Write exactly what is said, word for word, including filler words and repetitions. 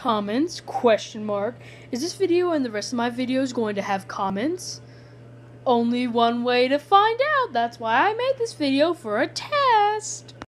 comments? Question mark. Is this video and the rest of my videos going to have comments? Only one way to find out. That's why I made this video, for a test.